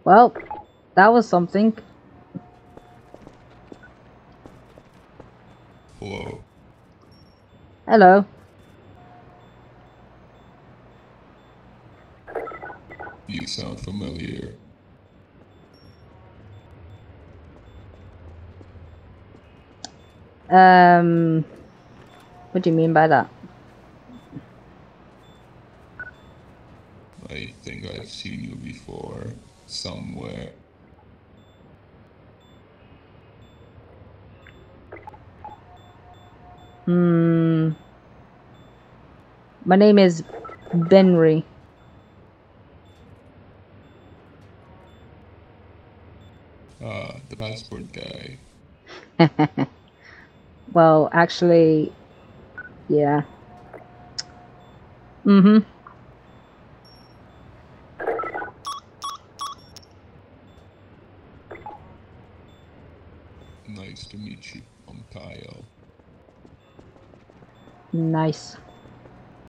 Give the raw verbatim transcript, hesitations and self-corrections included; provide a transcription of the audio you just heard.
Well, that was something. Hello. Hello. You sound familiar. Um, what do you mean by that? I think I've seen you before. Somewhere. Hmm. My name is Benrey. Ah, the passport guy. Well, actually, yeah. Mm-hmm. Nice to meet you. I'm Kyle. Nice.